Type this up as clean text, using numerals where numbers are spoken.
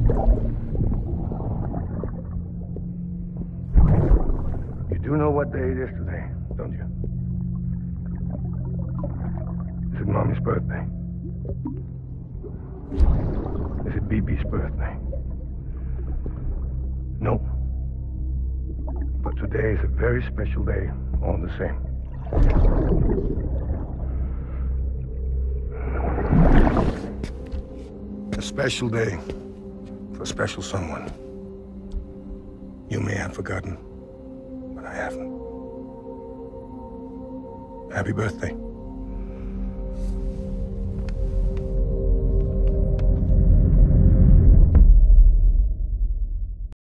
You do know what day it is today, don't you? Is it Mommy's birthday? Is it BB's birthday? No. But today is a very special day, all the same. A special day for a special someone. You may have forgotten, but I haven't. Happy birthday.